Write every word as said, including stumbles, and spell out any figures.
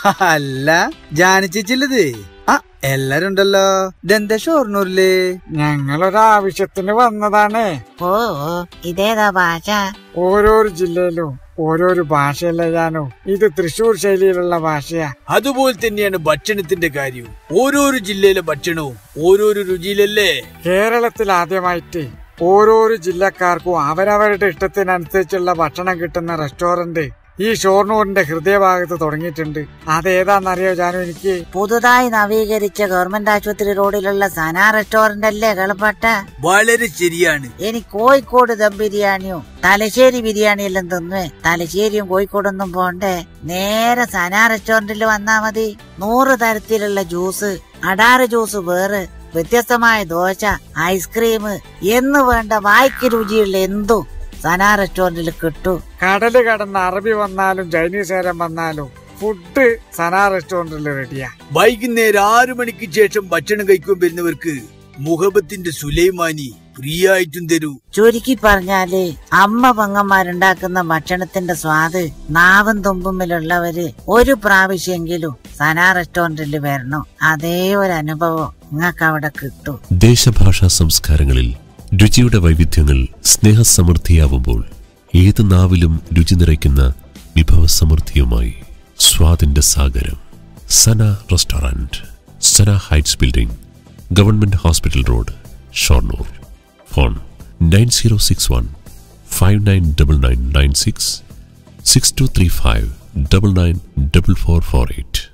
അല്ല ജാനിച്ചില്ലത് ആ എല്ലാരും ഉണ്ടല്ലോ. ഇതെന്താ ഷൊർണൂരില്? ഞങ്ങളൊരാവശ്യത്തിന് വന്നതാണ്. ഓ ഇതേതാ ഭാഷ? ഓരോരോ ജില്ലയിലും ഓരോരോ ഭാഷയല്ലേ ജാനു. ഇത് തൃശ്ശൂർ ശൈലിയിലുള്ള ഭാഷയാ. അതുപോലെ തന്നെയാണ് ഭക്ഷണത്തിന്റെ കാര്യവും. ഓരോരോ ജില്ലയിലെ ഭക്ഷണവും ഓരോരോ രുചിയിലല്ലേ. കേരളത്തിൽ ആദ്യമായിട്ട് ഓരോരോ ജില്ലക്കാർക്കും അവരവരുടെ ഇഷ്ടത്തിനനുസരിച്ചുള്ള ഭക്ഷണം കിട്ടുന്ന റെസ്റ്റോറന്റ് ഈ ഷൊർണൂരിന്റെ ഹൃദയഭാഗത്ത് തുടങ്ങിയിട്ടുണ്ട്. അതേതാന്നറിയോ ജാനു? എനിക്ക് പുതുതായി നവീകരിച്ച ഗവൺമെന്റ് ആശുപത്രി റോഡിലുള്ള സന റെസ്റ്റോറന്റ് അല്ലേ കളപ്പട്ട? വളരെ ശരിയാണ്. എനിക്ക് കോഴിക്കോട് ദം ബിരിയാണിയോ തലശ്ശേരി ബിരിയാണി എല്ലാം തിന്നുവേ. തലശ്ശേരിയും കോഴിക്കോടൊന്നും പോണ്ടേ, നേരെ സന റെസ്റ്റോറന്റിൽ വന്നാ മതി. നൂറ് തരത്തിലുള്ള ജ്യൂസ്, അടാറ് ജ്യൂസ് വേറെ, വ്യത്യസ്തമായ ദോശ, ഐസ്ക്രീം എന്ന് വേണ്ട വായ്ക്ക് രുചിയുള്ള എന്തു സന റെസ്റ്റോറന്റിൽ കിട്ടൂ. കടല് കടന്ന് അറബി വന്നാലും ചൈനീസ് നേരം വന്നാലും ഫുഡ് സന റെസ്റ്റോറന്റിൽ റെഡിയാ. വൈകുന്നേരം ആറു മണിക്ക് ശേഷം ഭക്ഷണം കഴിക്കാൻ വരുന്നവർക്ക് മുഹബത്തിന്റെ സുലൈമാനി ഫ്രീ ആയിട്ടും തരൂ. ചുരുക്കി പറഞ്ഞാല് അമ്മ പെങ്ങന്മാരുണ്ടാക്കുന്ന ഭക്ഷണത്തിന്റെ സ്വാദ് നാവും തുമ്പുമ്മിലുള്ളവര് ഒരു പ്രാവശ്യെങ്കിലും സന റെസ്റ്റോറന്റിൽ വരണം. അതേ ഒരു അനുഭവം നിങ്ങൾക്ക് അവിടെ കിട്ടും. ദേശഭാഷാ സംസ്കാരങ്ങളിൽ രുചിയുടെ വൈവിധ്യങ്ങൾ സ്നേഹസമൃദ്ധിയാവുമ്പോൾ ഏത് നാവിലും രുചി നിറയ്ക്കുന്ന വിഭവസമൃദ്ധിയുമായി സ്വാദിന്റെ സാഗരം. Sana restaurant, Sana heights building, government hospital road, Shoranur. Phone nine zero six one five nine double nine nine six six two three five double nine double four four eight.